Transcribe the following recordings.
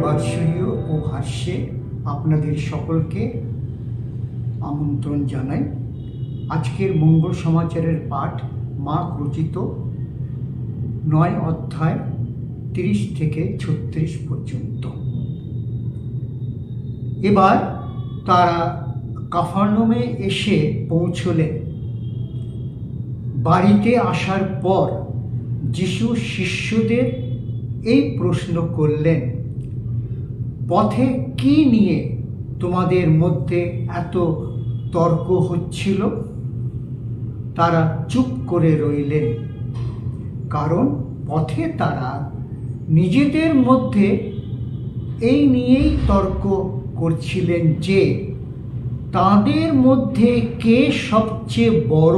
বাৎসল্য ও ভাষ্যে আপনাদের সকলকে আমন্ত্রণ জানাই। আজকের মঙ্গল সমাচারের পাঠ মার্ক রচিত 9 অধ্যায় 30 থেকে 36 পর্যন্ত। এবার তারা কাফারনাউমে এসে পৌঁছলেন। বাড়িতে আসার পর যিশু শিষ্যদের এই প্রশ্ন করলেন, পথে কি নিয়ে তোমাদের মধ্যে এত তর্ক হচ্ছিল? তারা চুপ করে রইলেন, কারণ পথে তারা নিজেদের মধ্যে এই নিয়েই তর্ক করছিলেন যে তাদের মধ্যে কে সবচেয়ে বড়।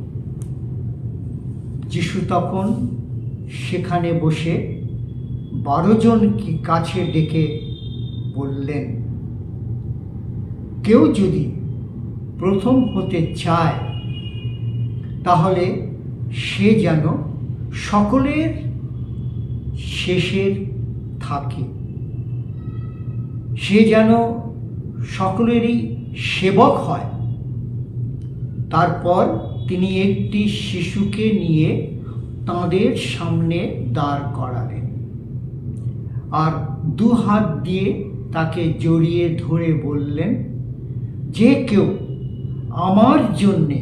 যিশু তখন সেখানে বসে 12 জনকে কাছে ডেকে বললেন, কেউ যদি প্রথম হতে চায় তাহলে সে যেন সকলের শেষের থাকে, সে যেন সকলেরই সেবক হয়। তারপর তিনি একটি শিশুকে নিয়ে তাদের সামনে দাঁড় করালেন আর 2 হাত দিয়ে তাকে জড়িয়ে ধরে বললেন, যে কেউ আমার জন্যে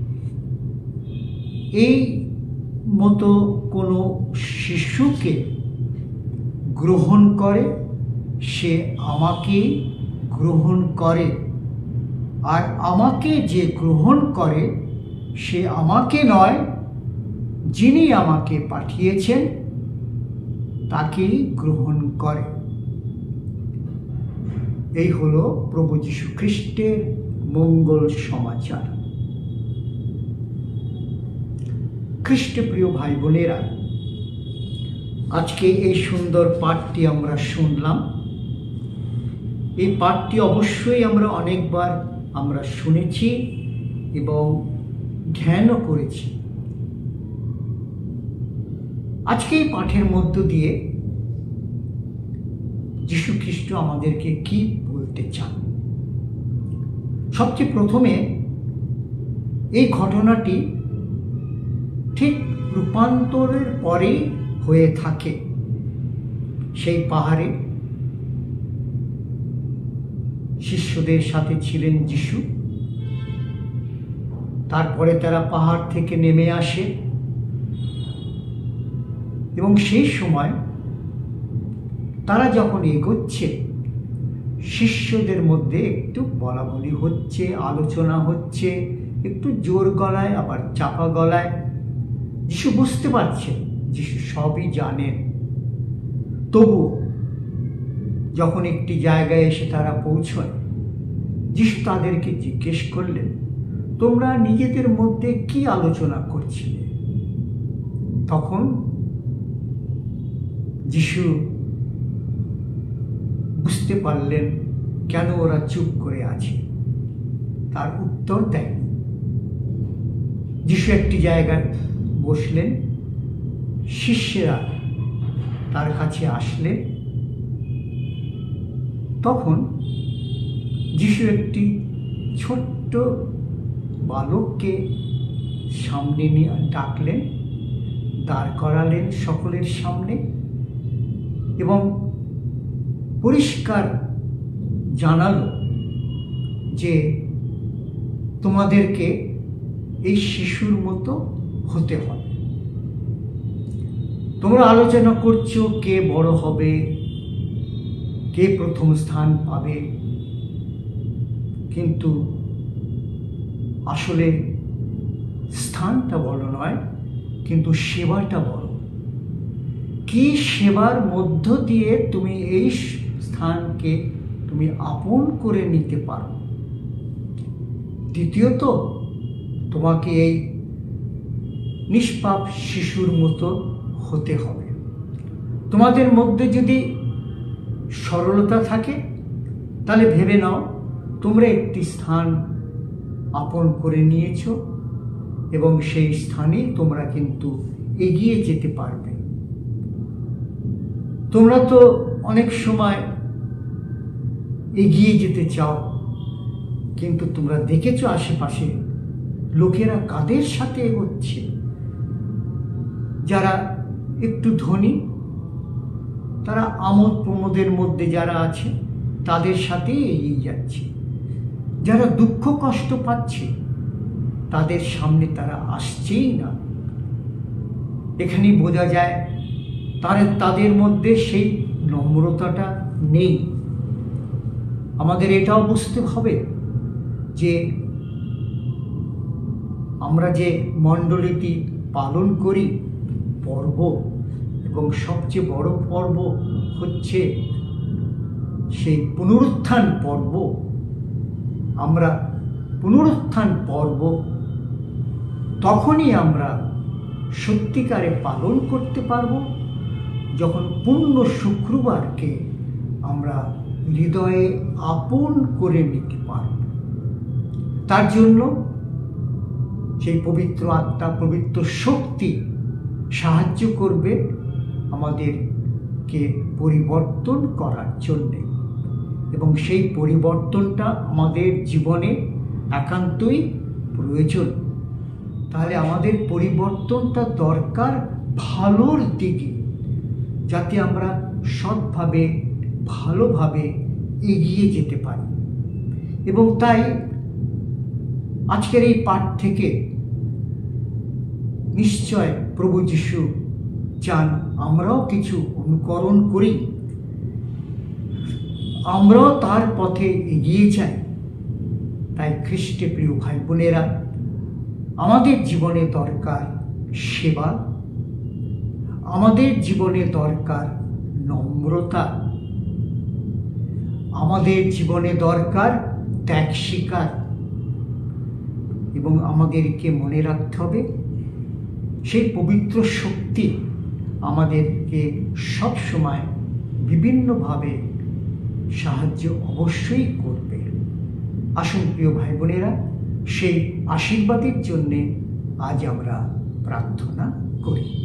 এই মতো কোনো শিশুকে গ্রহণ করে সে আমাকেই গ্রহণ করে, আর আমাকে যে গ্রহণ করে সে আমাকে নয়, যিনি আমাকে পাঠিয়েছেন তাকেই গ্রহণ করে। এই হলো প্রভু যীশু খ্রিস্টের মঙ্গল সমাচার। খ্রিস্টে প্রিয় ভাই বোনেরা, আজকে এই সুন্দর পাঠটি আমরা শুনলাম। এই পাঠটি অবশ্যই আমরা অনেকবার শুনেছি এবং ধ্যানও করেছি। আজকে এই পাঠের মধ্য দিয়ে যীশু খ্রিস্ট আমাদেরকে কি বলতে চান? সবচেয়ে প্রথমে এই ঘটনাটি ঠিক রূপান্তরের পরেই হয়ে থাকে। সেই পাহাড়ে শিষ্যদের সাথে ছিলেন যিশু। তারপরে তারা পাহাড় থেকে নেমে আসে এবং সেই সময় তারা যখন এগোচ্ছে, শিষ্যদের মধ্যে একটু বলাবলি হচ্ছে, আলোচনা হচ্ছে, একটু জোর গলায় আবার চাপা গলায়। যিশু বুঝতে পারছেন, যিশু সবই জানেন। তবু যখন একটি জায়গায় এসে তারা পৌঁছয়, যিশু তাদেরকে জিজ্ঞেস করলেন, তোমরা নিজেদের মধ্যে কি আলোচনা করছিলে? তখন যিশু বুঝতে পারলেন কেন ওরা চুপ করে আছে। তার উত্তর দেয়নি। যিশু একটি জায়গায় বসলেন, শিষ্যরা তার কাছে আসলেন। তখন যিশু একটি ছোট্ট বালককে সামনে নিয়ে ডাকলেন, দাঁড় করালেন সকলের সামনে এবং পরিষ্কার জানালো যে তোমাদেরকে এই শিশুর মতো হতে হবে। তোমরা আলোচনা করছো কে বড় হবে, কে প্রথম স্থান পাবে, কিন্তু আসলে স্থানটা বড় নয়, কিন্তু সেবাটা বড়। কি সেবার মধ্য দিয়ে তুমি এই স্থানকে তুমি আপন করে নিতে পারো। দ্বিতীয়ত, তোমাকে এই নিষ্পাপ শিশুর মতো হতে হবে। তোমাদের মধ্যে যদি সরলতা থাকে তাহলে ভেবে নাও তোমরা একটি স্থান আপন করে নিয়েছ এবং সেই স্থানে তোমরা কিন্তু এগিয়ে যেতে পারবে। তোমরা তো অনেক সময় এগিয়ে যেতে চাও, কিন্তু তোমরা দেখেছো আশেপাশে লোকেরা কাদের সাথে এগোচ্ছে? যারা একটু ধনী, তারা আমোদ প্রমোদের মধ্যে যারা আছে তাদের সাথে এগিয়ে যাচ্ছে। যারা দুঃখ কষ্ট পাচ্ছে তাদের সামনে তারা আসছেই না। এখানেই বোঝা যায় তাদের মধ্যে সেই নম্রতাটা নেই। আমাদের এটাও বুঝতে হবে যে আমরা যে মণ্ডলীটি পালন করি পর্ব, এবং সবচেয়ে বড় পর্ব হচ্ছে সেই পুনরুত্থান পর্ব। আমরা পুনরুত্থান পর্ব তখনই আমরা সত্যিকারে পালন করতে পারব যখন পূর্ণ শুক্রবারকে আমরা হৃদয়ে আপন করে নিতে পারব। তার জন্য সেই পবিত্র আত্মা, পবিত্র শক্তি সাহায্য করবে আমাদেরকে পরিবর্তন করার জন্যে, এবং সেই পরিবর্তনটা আমাদের জীবনে একান্তই প্রয়োজন। তাহলে আমাদের পরিবর্তনটা দরকার ভালোর দিকে, যাতে আমরা সৎভাবে ভালোভাবে এগিয়ে যেতে পারি। এবং তাই আজকের এই পাঠ থেকে নিশ্চয় প্রভু যীশু চান আমরাও কিছু অনুকরণ করি, আমরাও তার পথে এগিয়ে যাই। তাই খ্রিস্টে প্রিয় ভাই বোনেরা, আমাদের জীবনে দরকার সেবা, আমাদের জীবনে দরকার নম্রতা, আমাদের জীবনে দরকার ত্যাগ স্বীকার, এবং আমাদেরকে মনে রাখতে হবে সেই পবিত্র শক্তি আমাদেরকে সব সময় বিভিন্নভাবে সাহায্য অবশ্যই করবে। আসুন প্রিয় ভাই বোনেরা, সেই আশীর্বাদের জন্যে আজ আমরা প্রার্থনা করি।